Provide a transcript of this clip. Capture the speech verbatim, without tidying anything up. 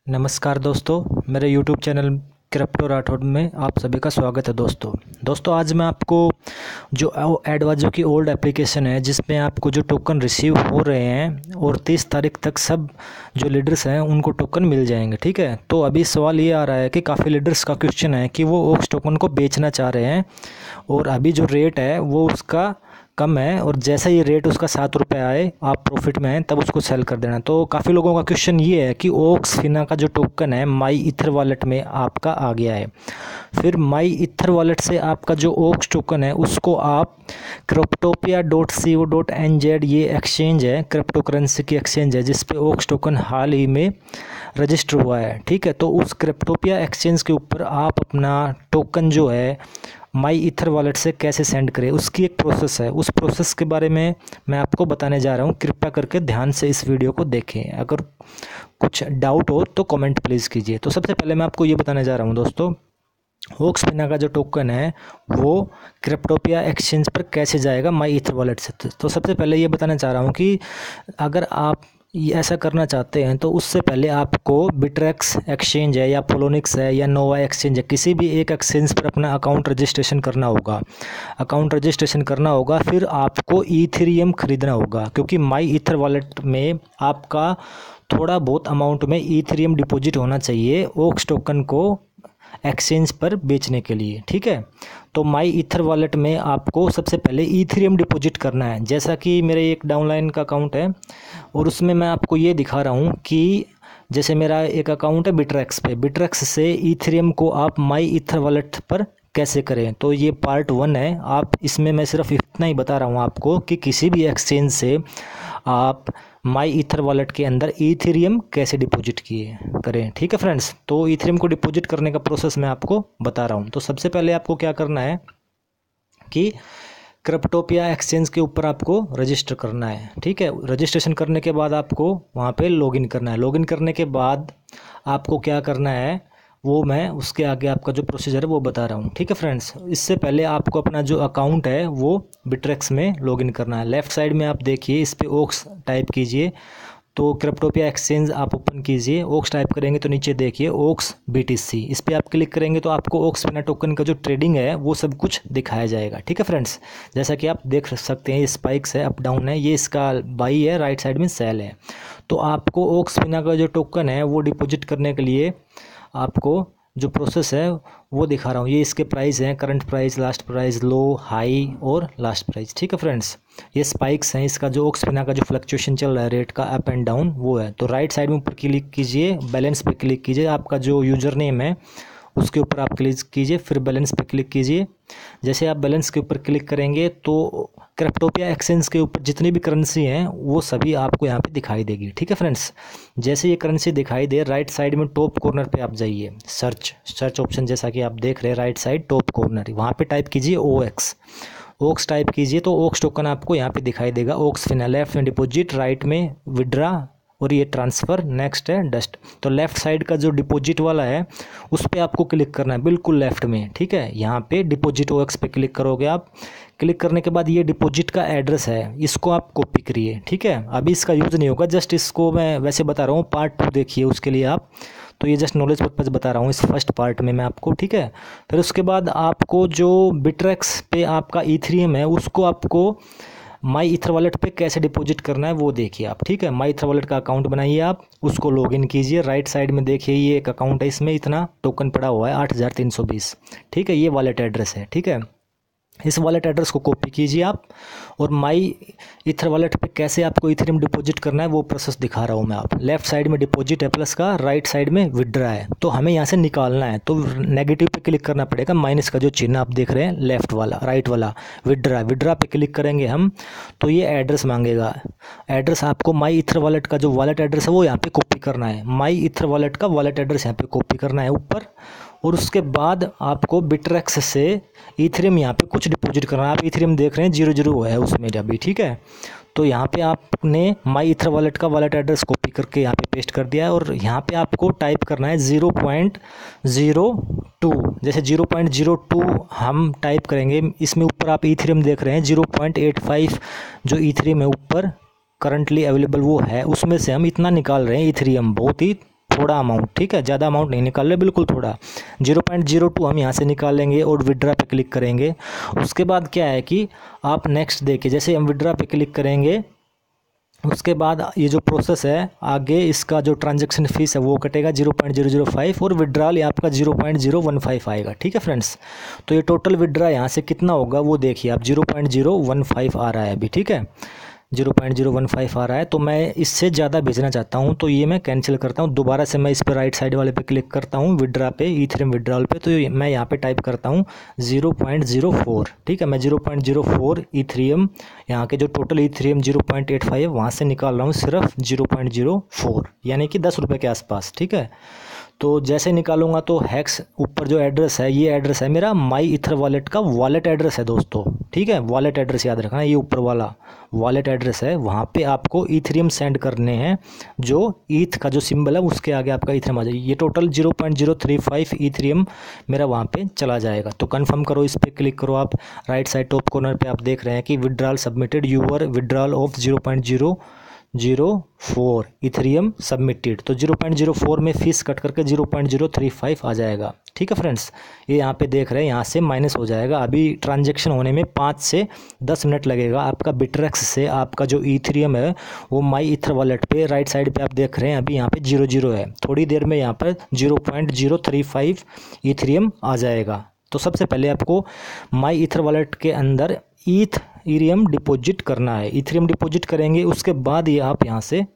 नमस्कार दोस्तों, मेरे यूट्यूब चैनल क्रिप्टो राठौड़ में आप सभी का स्वागत है। दोस्तों दोस्तों आज मैं आपको जो एडवाइजर की ओल्ड एप्लीकेशन है जिसमें आपको जो टोकन रिसीव हो रहे हैं और तीस तारीख तक सब जो लीडर्स हैं उनको टोकन मिल जाएंगे। ठीक है, तो अभी सवाल ये आ रहा है कि काफ़ी लीडर्स का क्वेश्चन है कि वो ओक्स टोकन को बेचना चाह रहे हैं और अभी जो रेट है वो उसका कम है और जैसा ये रेट उसका सात रुपये आए, आप प्रॉफिट में हैं तब उसको सेल कर देना। तो काफ़ी लोगों का क्वेश्चन ये है कि ओक्स फिना का जो टोकन है माई इथर वॉलेट में आपका आ गया है, फिर माई इथर वॉलेट से आपका जो ओक्स टोकन है उसको आप Cryptopia dot C O dot N Z ये एक्सचेंज है, क्रिप्टो करेंसी की एक्सचेंज है जिस पे ओक्स टोकन हाल ही में रजिस्टर हुआ है। ठीक है, तो उस क्रिप्टोपिया एक्सचेंज के ऊपर आप अपना टोकन जो है माई इथर वॉलेट से कैसे सेंड करें उसकी एक प्रोसेस है। उस प्रोसेस के बारे में मैं आपको बताने जा रहा हूँ, कृपया करके ध्यान से इस वीडियो को देखें। अगर कुछ डाउट हो तो कमेंट प्लीज़ कीजिए। तो सबसे पहले मैं आपको ये बताने जा रहा हूँ दोस्तों, ओक्स फिना का जो टोकन है वो क्रिप्टोपिया एक्सचेंज पर कैसे जाएगा माई इथर वॉलेट से। तो सबसे पहले ये बताना चाह रहा हूँ कि अगर आप ये ऐसा करना चाहते हैं तो उससे पहले आपको बिट्रेक्स एक्सचेंज है या पोलोनिक्स है या नोवा एक्सचेंज है, किसी भी एक एक्सचेंज पर अपना अकाउंट रजिस्ट्रेशन करना होगा अकाउंट रजिस्ट्रेशन करना होगा फिर आपको ईथेरियम ख़रीदना होगा, क्योंकि माई इथर वॉलेट में आपका थोड़ा बहुत अमाउंट में ईथेरियम डिपॉजिट होना चाहिए ओक्स टोकन को एक्सचेंज पर बेचने के लिए। ठीक है, तो माई इथर वॉलेट में आपको सबसे पहले ईथेरियम डिपॉजिट करना है। जैसा कि मेरे एक डाउनलाइन का अकाउंट है और उसमें मैं आपको ये दिखा रहा हूँ कि जैसे मेरा एक अकाउंट है बिट्रेक्स पे, बिट्रेक्स से ईथेरियम को आप माई इथर वॉलेट पर कैसे करें, तो ये पार्ट वन है। आप इसमें मैं सिर्फ इतना ही बता रहा हूँ आपको कि किसी भी एक्सचेंज से आप माई इथर वॉलेट के अंदर ईथेरियम कैसे डिपॉजिट किए करें। ठीक है फ्रेंड्स, तो ईथेरियम को डिपॉजिट करने का प्रोसेस मैं आपको बता रहा हूँ। तो सबसे पहले आपको क्या करना है कि क्रिप्टोपिया एक्सचेंज के ऊपर आपको रजिस्टर करना है। ठीक है, रजिस्ट्रेशन करने के बाद आपको वहाँ पे लॉगिन करना है। लॉगिन करने के बाद आपको क्या करना है वो मैं उसके आगे आपका जो प्रोसीजर है वो बता रहा हूँ। ठीक है फ्रेंड्स, इससे पहले आपको अपना जो अकाउंट है वो बिट्रेक्स में लॉगिन करना है। लेफ़्ट साइड में आप देखिए, इस पर ओक्स टाइप कीजिए तो क्रिप्टोपिया एक्सचेंज आप ओपन कीजिए। ओक्स टाइप करेंगे तो नीचे देखिए ओक्स बीटीसी, इस पर आप क्लिक करेंगे तो आपको ओक्स फिना टोकन का जो ट्रेडिंग है वो सब कुछ दिखाया जाएगा। ठीक है फ्रेंड्स, जैसा कि आप देख सकते हैं ये स्पाइक्स है, अप डाउन है, ये इसका बाई है, राइट साइड में सेल है। तो आपको ओक्स फिना का जो टोकन है वो डिपॉजिट करने के लिए आपको जो प्रोसेस है वो दिखा रहा हूँ। ये इसके प्राइस हैं, current price, last price, low, high और लास्ट प्राइस। ठीक है फ्रेंड्स, ये स्पाइक्स हैं, इसका जो ओक्स फिना का जो फ्लक्चुएशन चल रहा है रेट का अप एंड डाउन वो है। तो राइट साइड में ऊपर क्लिक कीजिए, बैलेंस पे क्लिक कीजिए, आपका जो यूज़र नेम है उसके ऊपर आप क्लिक कीजिए, फिर बैलेंस पे क्लिक कीजिए। जैसे आप बैलेंस के ऊपर क्लिक करेंगे तो क्रिप्टोपिया एक्सचेंज के ऊपर जितनी भी करेंसी हैं वो सभी आपको यहाँ पे दिखाई देगी। ठीक है फ्रेंड्स, जैसे ये करेंसी दिखाई दे राइट साइड में टॉप कॉर्नर पे आप जाइए, सर्च सर्च ऑप्शन जैसा कि आप देख रहे हैं राइट साइड टॉप कॉर्नर, वहाँ पे टाइप कीजिए ओ एक्स ओक्स टाइप कीजिए तो ओक्स टोकन आपको यहाँ पे दिखाई देगा। ओक्स फिना, लेफ्ट में डिपॉजिट, राइट में विड्रा और ये ट्रांसफ़र, नेक्स्ट है डस्ट। तो लेफ़्ट साइड का जो डिपॉजिट वाला है उस पर आपको क्लिक करना है, बिल्कुल लेफ़्ट में। ठीक है, यहाँ पे डिपॉजिट ओएक्स पे क्लिक करोगे आप। क्लिक करने के बाद ये डिपॉजिट का एड्रेस है, इसको आप कॉपी करिए। ठीक है, अभी इसका यूज़ नहीं होगा, जस्ट इसको मैं वैसे बता रहा हूँ, पार्ट टू देखिए उसके लिए आप। तो ये जस्ट नॉलेज पर्पज़ बता रहा हूँ इस फर्स्ट पार्ट में मैं आपको। ठीक है, फिर उसके बाद आपको जो बिट्रेक्स पे आपका ईथेरियम है उसको आपको माई इथर वॉलेट पे कैसे डिपॉजिट करना है वो देखिए आप। ठीक है, माई इथर वॉलेट का अकाउंट बनाइए, आप उसको लॉगिन कीजिए। राइट साइड में देखिए ये एक अकाउंट है, इसमें इतना टोकन पड़ा हुआ है आठ हज़ार तीन सौ बीस। ठीक है, ये वॉलेट एड्रेस है। ठीक है, इस वॉलेट एड्रेस को कॉपी कीजिए आप और माई इथर वॉलेट पे कैसे आपको इथेरियम डिपॉजिट करना है वो प्रोसेस दिखा रहा हूँ मैं आप। लेफ्ट साइड में डिपॉजिट है प्लस का, राइट साइड में विड्रा है, तो हमें यहाँ से निकालना है तो नेगेटिव पे क्लिक करना पड़ेगा, माइनस का जो चिन्ह आप देख रहे हैं लेफ्ट वाला, राइट वाला विड्रा, विड्रा पे क्लिक करेंगे हम तो ये एड्रेस मांगेगा। एड्रेस आपको माई इथर वॉलेट का जो वॉलेट एड्रेस है वो यहाँ पे कॉपी करना है, माई इथर वॉलेट का वॉलेट एड्रेस यहाँ पे कॉपी करना है ऊपर, और उसके बाद आपको बिट्रेक्स से ईथेरियम यहाँ पे कुछ डिपॉजिट करना है। आप ईथेरियम देख रहे हैं जीरो जीरो है उसमें अभी। ठीक है, तो यहाँ पे आपने माई इथर वॉलेट का वॉलेट एड्रेस कॉपी करके यहाँ पे पेस्ट कर दिया है और यहाँ पे आपको टाइप करना है ज़ीरो पॉइंट ज़ीरो टू। जैसे ज़ीरो पॉइंट ज़ीरो टू हम टाइप करेंगे, इसमें ऊपर आप ईथेरियम देख रहे हैं ज़ीरो पॉइंट एट फाइव जो ईथेरियम है ऊपर करंटली अवेलेबल वो है, उसमें से हम इतना निकाल रहे हैं ईथेरियम, बहुत ही थोड़ा अमाउंट, ठीक है, ज़्यादा अमाउंट नहीं निकाल रहे, बिल्कुल थोड़ा। जीरो पॉइंट जीरो टू हम यहाँ से निकाल लेंगे और विड्रा पे क्लिक करेंगे। उसके बाद क्या है कि आप नेक्स्ट देखिए, जैसे हम विड्रा पे क्लिक करेंगे उसके बाद ये जो प्रोसेस है आगे, इसका जो ट्रांजैक्शन फीस है वो कटेगा zero point zero zero five और विड्रॉल ये आपका zero point zero one five आएगा, ठीक है फ्रेंड्स। तो ये टोटल विड्रा यहाँ से कितना होगा वो देखिए आप, zero point zero one five आ रहा है अभी, ठीक है, zero point zero one five आ रहा है। तो मैं इससे ज़्यादा भेजना चाहता हूँ तो ये मैं कैंसिल करता हूँ। दोबारा से मैं इस पर राइट साइड वाले पे क्लिक करता हूँ, विड्रा पे, ईथेरियम विड्रॉल पे, तो मैं यहाँ पे टाइप करता हूँ जीरो पॉइंट जीरो फोर, ठीक है। मैं zero point zero four Ethereum, यहाँ के जो total Ethereum zero point eight five वहाँ से निकाल रहा हूँ सिर्फ जीरो पॉइंट जीरो फोर, यानी कि दस रुपये के आसपास, ठीक है। तो जैसे निकालूंगा तो हैक्स ऊपर जो एड्रेस है, ये एड्रेस है मेरा माई ईथर वॉलेट का वॉलेट एड्रेस है दोस्तों, ठीक है। वॉलेट एड्रेस याद रखना, ये ऊपर वाला वॉलेट एड्रेस है, वहाँ पे आपको ईथेरियम सेंड करने हैं, जो ईथ का जो सिंबल है उसके आगे आपका ईथेरियम आ जाएगी। ये total zero point zero three five Ethereum मेरा वहाँ पे चला जाएगा। तो कंफर्म करो, इस पर क्लिक करो आप, राइट साइड टॉप कॉर्नर पे आप देख रहे हैं कि withdrawal submitted, your withdrawal of zero point zero zero four Ethereum submitted. तो जीरो पॉइंट जीरो फोर में फीस कट करके zero point zero three five आ जाएगा, ठीक है फ्रेंड्स। ये यहाँ पे देख रहे हैं, यहाँ से माइनस हो जाएगा। अभी ट्रांजैक्शन होने में पाँच से दस मिनट लगेगा। आपका बिटरेक्स से आपका जो इथेरियम है वो माई ईथर वॉलेट पे राइट साइड पे आप देख रहे हैं, अभी यहाँ पे जीरो जीरो है, थोड़ी देर में यहाँ पर zero point zero three five Ethereum आ जाएगा। तो सबसे पहले आपको माई ईथर वॉलेट के अंदर ईथ इथेरियम डिपॉजिट करना है। इथेरियम डिपॉजिट करेंगे, उसके बाद ये आप यहाँ से